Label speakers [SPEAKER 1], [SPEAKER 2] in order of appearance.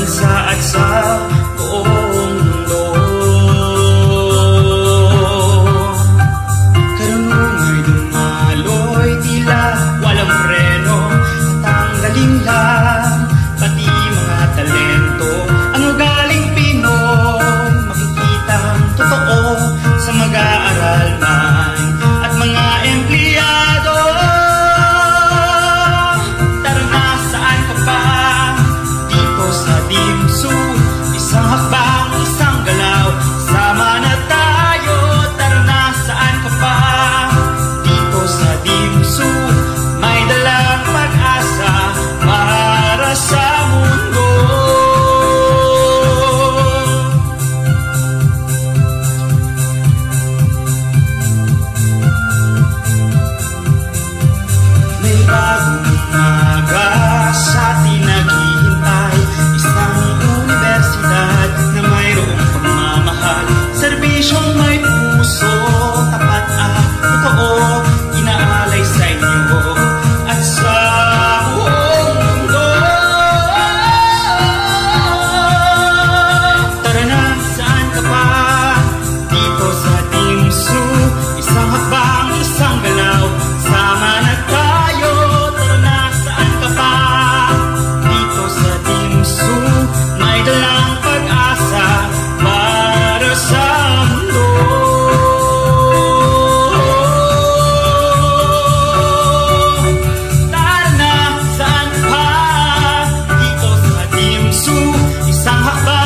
[SPEAKER 1] bansa at sa buong mundo. Karunungay dumaloy, tila walang preno, tatanggalin lang pati mga talento. Ang ugaling Pinoy, makikitang totoo sa mag-aaral man at mga empleyado. Tara na, saan ka pa? Dito sa Dimsum, isang hakbang, isang galaw, sama na tayo. Tara na, saan ka pa? Dito sa Dimsum, may dalang pag-asa para sa mundo. May bagong umaga sa atin naghihintay, isang universidad na mayroong pagmamahal, serbisyong may puso, tapat at totoo, inaalay sa inyo at sa buong mundo. Tara na, saan ka pa? Dito sa Dimsum, isang hakbang, isang galaw, sama na tayo. Tara na, saan ka pa? Dito sa Dimsum, may dalang pag-asa para sa mundo. Tara na, saan ka pa? Dito sa Dimsum, isang hakbang,